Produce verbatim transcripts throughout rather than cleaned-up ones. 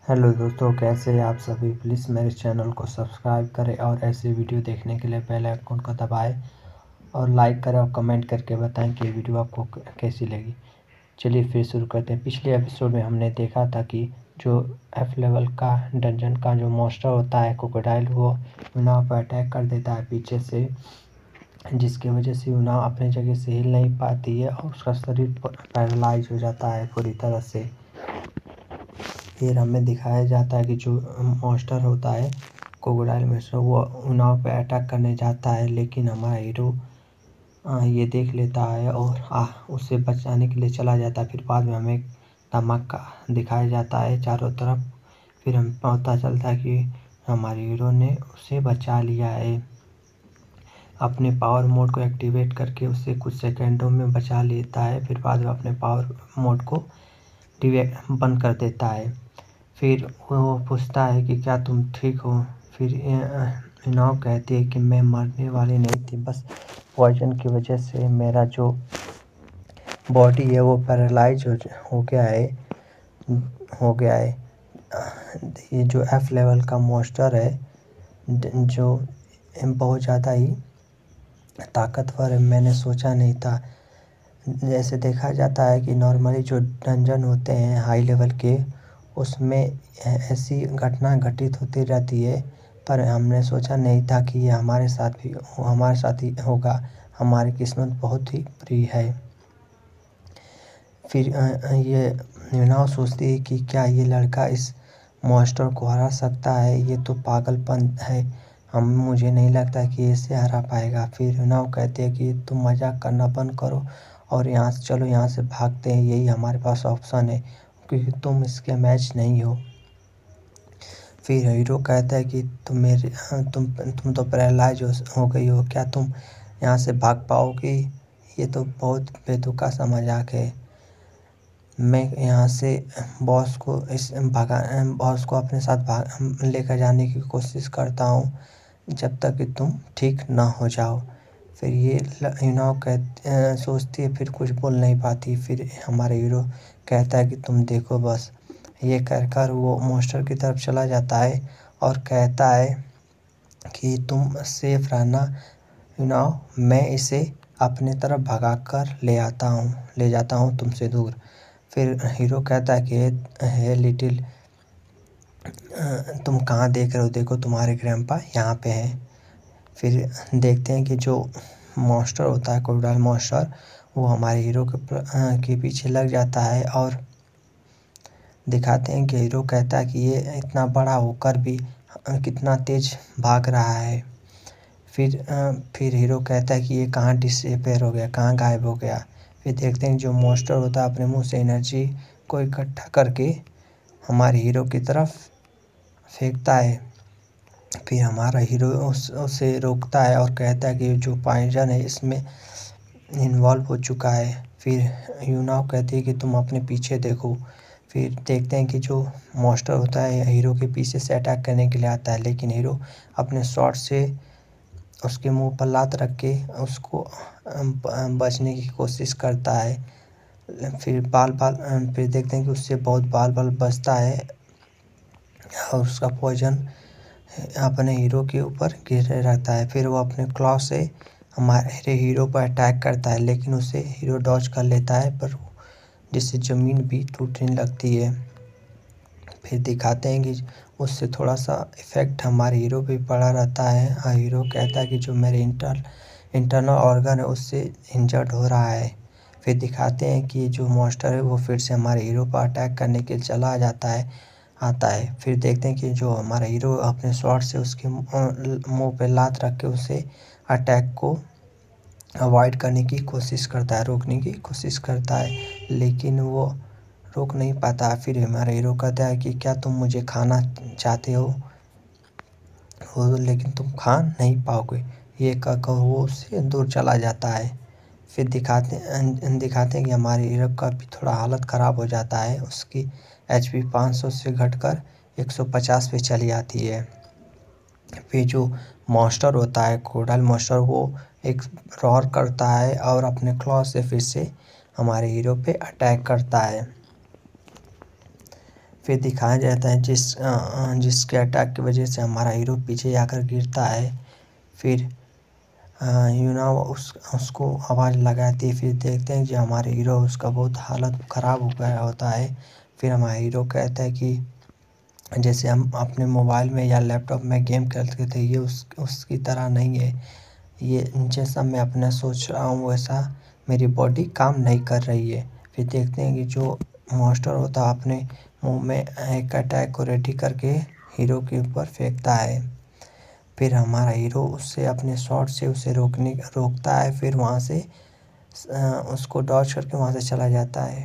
Hello दोस्तों, कैसे हैं आप सभी। प्लीज़ मेरे चैनल को सब्सक्राइब करें और ऐसे वीडियो देखने के लिए बेल आइकन को दबाएं और लाइक करें और कमेंट करके बताएं कि ये वीडियो आपको कैसी लगी। चलिए फिर शुरू करते हैं। पिछले एपिसोड में हमने देखा था कि जो एफ लेवल का डंजन का जो मॉन्स्टर होता है क्रोकोडाइल, वो यूना पर अटैक कर देता है पीछे से, जिसकी वजह से यूना अपने जगह से हिल नहीं पाती है और उसका शरीर पैरालाइज हो जाता है पूरी तरह से। फिर हमें दिखाया जाता है कि जो मॉन्स्टर होता है क्रोकोडाइल मॉन्स्टर, वो उनाव पे अटैक करने जाता है, लेकिन हमारा हीरो ये देख लेता है और आ, उसे बचाने के लिए चला जाता है। फिर बाद में हमें धमाका दिखाया जाता है चारों तरफ। फिर हमें पता चलता है कि हमारे हीरो ने उसे बचा लिया है। अपने पावर मोड को एक्टिवेट करके उसे कुछ सेकंडों में बचा लेता है। फिर बाद में अपने पावर मोड को बंद कर देता है। फिर वो पूछता है कि क्या तुम ठीक हो। फिर इनाव कहती है कि मैं मरने वाली नहीं थी, बस पॉइजन की वजह से मेरा जो बॉडी है वो पैरालाइज हो, हो गया है हो गया है ये जो एफ लेवल का मॉन्स्टर है, जो बहुत ज़्यादा ही ताकतवर है, मैंने सोचा नहीं था। जैसे देखा जाता है कि नॉर्मली जो डंजन होते हैं हाई लेवल के, उसमें ऐसी घटना घटित होती रहती है, पर हमने सोचा नहीं था कि ये हमारे साथ भी हमारे साथ ही होगा। हमारी किस्मत बहुत ही बुरी है। फिर ये यूनाव सोचती है कि क्या ये लड़का इस मॉन्स्टर को हरा सकता है। ये तो पागलपन है, हम मुझे नहीं लगता कि इसे हरा पाएगा। फिर यूनाव कहते हैं कि तुम मजाक करना बंद करो और यहाँ से चलो, यहाँ से भागते हैं, यही हमारे पास ऑप्शन है, क्योंकि तुम इसके मैच नहीं हो। फिर हीरो कहता है कि तुम मेरे तुम तुम तो पैरालाइज हो गई हो, क्या तुम यहाँ से भाग पाओगी। ये तो बहुत बेतुका सा मजाक है। मैं यहाँ से बॉस को इस भगा बॉस को अपने साथ भाग लेकर जाने की कोशिश करता हूँ, जब तक कि तुम ठीक ना हो जाओ। फिर ये यूनाव कह सोचती है, फिर कुछ बोल नहीं पाती। फिर हमारे हीरो कहता है कि तुम देखो बस। ये कहकर वो मॉन्स्टर की तरफ चला जाता है और कहता है कि तुम सेफ रहना यूनाव, मैं इसे अपने तरफ भगा कर ले आता हूँ ले जाता हूँ तुमसे दूर। फिर हीरो कहता है कि हे लिटिल, तुम कहाँ देख रहे हो, देखो तुम्हारे ग्रैंडपा यहाँ पे हैं। फिर देखते हैं कि जो मॉन्स्टर होता है क्रोकोडाइल मॉन्स्टर, वो हमारे हीरो के के पीछे लग जाता है और दिखाते हैं कि हीरो कहता है कि ये इतना बड़ा होकर भी कितना तेज भाग रहा है। फिर फिर हीरो कहता है कि ये कहाँ डिसअपेयर हो गया, कहाँ गायब हो गया। फिर देखते हैं जो मॉन्स्टर होता है अपने मुंह से एनर्जी को इकट्ठा करके हमारे हीरो की तरफ फेंकता है। फिर हमारा हीरो उस उसे रोकता है और कहता है कि जो पॉइजन है इसमें इन्वॉल्व हो चुका है। फिर यूनाव कहती है कि तुम अपने पीछे देखो। फिर देखते हैं कि जो मॉन्स्टर होता है हीरो के पीछे से अटैक करने के लिए आता है, लेकिन हीरो अपने शॉट से उसके मुंह पर लात रख के उसको बचने की कोशिश करता है। फिर बाल बाल फिर देखते हैं कि उससे बहुत बाल बाल बचता है और उसका पॉइजन अपने हीरो के ऊपर गिरे रहता है। फिर वो अपने क्लॉ से हमारे हीरो पर अटैक करता है, लेकिन उसे हीरो डॉज कर लेता है, पर जिससे ज़मीन भी टूटने लगती है। फिर दिखाते हैं कि उससे थोड़ा सा इफ़ेक्ट हमारे हीरो पे पड़ा रहता है और हीरो कहता है कि जो मेरे इंटर इंटरनल ऑर्गन है उससे इंजर्ड हो रहा है। फिर दिखाते हैं कि जो मॉन्स्टर है वो फिर से हमारे हीरो पर अटैक करने के लिए चला जाता है आता है। फिर देखते हैं कि जो हमारा हीरो अपने शॉट से उसके मुंह पे लात रख के उसे अटैक को अवॉइड करने की कोशिश करता है, रोकने की कोशिश करता है, लेकिन वो रोक नहीं पाता। फिर हमारा हीरो कहता है कि क्या तुम मुझे खाना चाहते हो, हो लेकिन तुम खा नहीं पाओगे। ये कहकर वो उससे दूर चला जाता है। फिर दिखाते दिखाते हैं कि हमारे हीरो का भी थोड़ा हालत ख़राब हो जाता है। उसकी एच पी पाँच सौ से घटकर एक सौ पचास पे चली आती है। फिर जो मॉन्स्टर होता है क्रोकोडाइल मॉन्स्टर, वो एक रॉर करता है और अपने क्लॉ से फिर से हमारे हीरो पे अटैक करता है। फिर दिखाया जाता है जिस जिसके अटैक की वजह से हमारा हीरो पीछे जाकर गिरता है। फिर यूना उस उसको आवाज़ लगाती है। फिर देखते हैं कि हमारे हीरो उसका बहुत हालत ख़राब हो गया होता है। फिर हमारा हीरो कहता है कि जैसे हम अपने मोबाइल में या लैपटॉप में गेम खेलते थे, ये उस उसकी तरह नहीं है। ये जैसा मैं अपना सोच रहा हूँ वैसा मेरी बॉडी काम नहीं कर रही है। फिर देखते हैं कि जो मॉन्स्टर होता है अपने मुंह में एक अटैक को रेडी करके हीरो के ऊपर फेंकता है। फिर हमारा हीरो उससे अपने शॉट से उसे रोकने रोकता है। फिर वहाँ से उसको डॉज करके वहाँ से चला जाता है।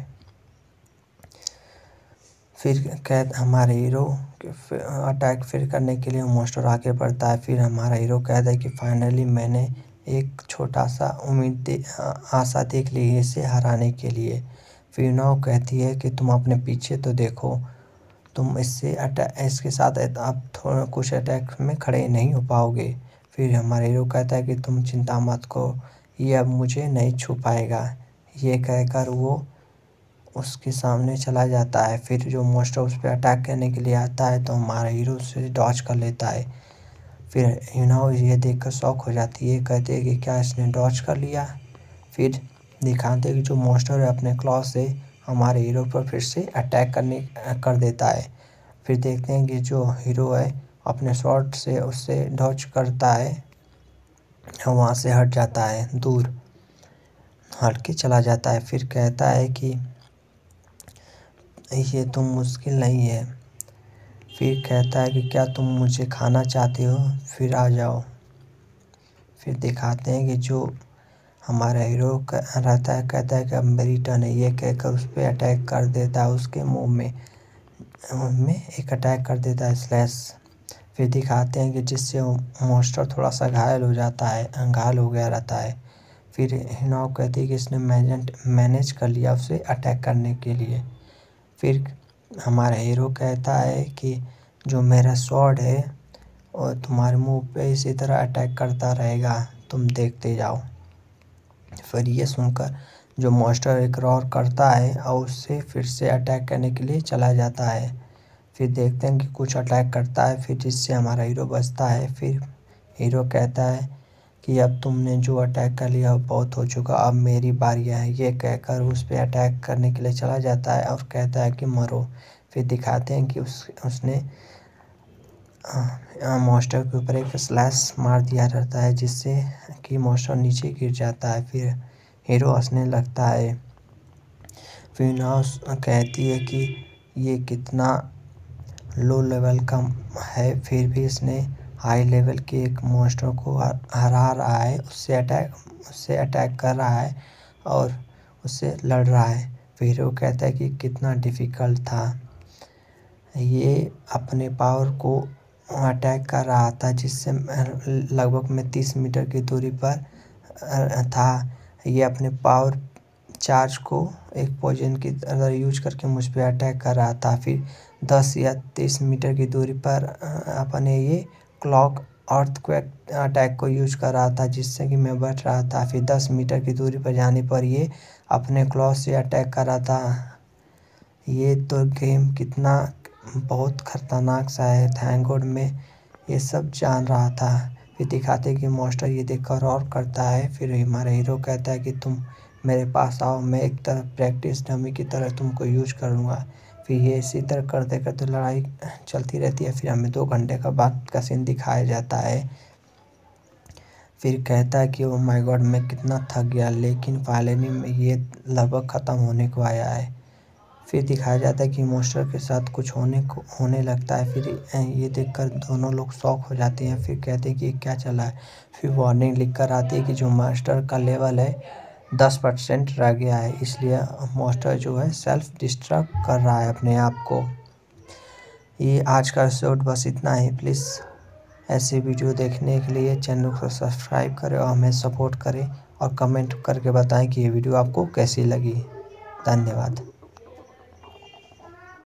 फिर कैद हमारे हीरो अटैक फिर करने के लिए मॉन्स्टर आगे बढ़ता है। फिर हमारा हीरो कहता है कि फाइनली मैंने एक छोटा सा उम्मीद दे आशा देख ली है इसे हराने के लिए। फिर नाव कहती है कि तुम अपने पीछे तो देखो, तुम इससे अटैक इसके साथ आप थोड़ा कुछ अटैक में खड़े नहीं हो पाओगे। फिर हमारा हीरो कहता है कि तुम चिंता मत करो, ये अब मुझे नहीं छू पाएगा। ये कहकर वो उसके सामने चला जाता है। फिर जो मॉन्स्टर उस पर अटैक करने के लिए आता है तो हमारा हीरो उसे डॉज कर लेता है। फिर यूनाओ ये देखकर शॉक हो जाती है, कहते हैं कि क्या इसने डॉज कर लिया। फिर दिखाते हैं कि जो मॉन्स्टर है अपने क्लॉ से हमारे हीरो पर फिर से अटैक करने कर देता है। फिर देखते हैं कि जो हीरो है अपने शॉट से उससे डॉज करता है, वहाँ से हट जाता है, दूर हट के चला जाता है। फिर कहता है कि ये तो मुश्किल नहीं है। फिर कहता है कि क्या तुम मुझे खाना चाहते हो, फिर आ जाओ। फिर दिखाते हैं कि जो हमारा हीरो रहता है कहता है कि अब मेरी टर्न है, ये कहकर उस पर अटैक कर देता है। उसके मुंह में में एक अटैक कर देता है, स्लैश। फिर दिखाते हैं कि जिससे मॉन्स्टर थोड़ा सा घायल हो जाता है, घायल हो गया रहता है। फिर हिनाओ कहती है कि इसने मैनेज मैनेज कर लिया उसे अटैक करने के लिए। फिर हमारा हीरो कहता है कि जो मेरा स्वॉर्ड है और तुम्हारे मुंह पे इसी तरह अटैक करता रहेगा, तुम देखते जाओ। फिर ये सुनकर जो मॉन्स्टर एक रॉर करता है और उससे फिर से अटैक करने के लिए चला जाता है। फिर देखते हैं कि कुछ अटैक करता है, फिर जिससे हमारा हीरो बचता है। फिर हीरो कहता है कि अब तुमने जो अटैक कर लिया वो बहुत हो चुका, अब मेरी बारी है। ये कहकर उस पर अटैक करने के लिए चला जाता है और कहता है कि मरो। फिर दिखाते हैं कि उस उसने मॉन्स्टर के ऊपर एक स्लैश मार दिया रहता है जिससे कि मॉन्स्टर नीचे गिर जाता है। फिर हीरो हंसने लगता है। फिर नाउ कहती है कि ये कितना लो लेवल का है, फिर भी इसने हाई लेवल के एक मॉन्स्टर को हरा रहा है, उससे अटैक उससे अटैक कर रहा है और उससे लड़ रहा है। फिर हीरो कहता है कि कितना डिफ़िकल्ट था, ये अपने पावर को अटैक कर रहा था जिससे लगभग मैं तीस मीटर की दूरी पर था। ये अपने पावर चार्ज को एक पॉइजन की तरह यूज करके मुझ पे अटैक कर रहा था। फिर दस या तीस मीटर की दूरी पर अपने ये क्लॉक अर्थक्वेक अटैक को यूज कर रहा था जिससे कि मैं बच रहा था। फिर दस मीटर की दूरी पर जाने पर ये अपने क्लॉ से अटैक कर रहा था। ये तो गेम कितना बहुत खतरनाक सा है, थैंक गॉड मैं ये सब जान रहा था। फिर दिखाते कि मॉन्स्टर ये देखकर और करता है। फिर हमारा हीरो कहता है कि तुम मेरे पास आओ, मैं एक तरह प्रैक्टिस डमी की तरह तुमको यूज करूँगा। फिर ये इसी तरह करते करते लड़ाई चलती रहती है। फिर हमें दो घंटे का बाद का सीन दिखाया जाता है। फिर कहता है कि ओ माय गॉड मैं कितना थक गया, लेकिन फाइनली में ये लगभग ख़त्म होने को आया है। फिर दिखाया जाता है कि मॉन्स्टर के साथ कुछ होने को होने लगता है। फिर ये देखकर दोनों लोग शॉक हो जाते हैं। फिर कहते हैं कि क्या चला है। फिर वार्निंग लिख कर आती है कि जो मास्टर का लेवल है दस परसेंट रह गया है, इसलिए मॉन्स्टर जो है सेल्फ डिस्ट्रक्ट कर रहा है अपने आप को। ये आज का एपिसोड बस इतना ही। प्लीज़ ऐसे वीडियो देखने के लिए चैनल को सब्सक्राइब करें और हमें सपोर्ट करें और कमेंट करके बताएं कि ये वीडियो आपको कैसी लगी। धन्यवाद।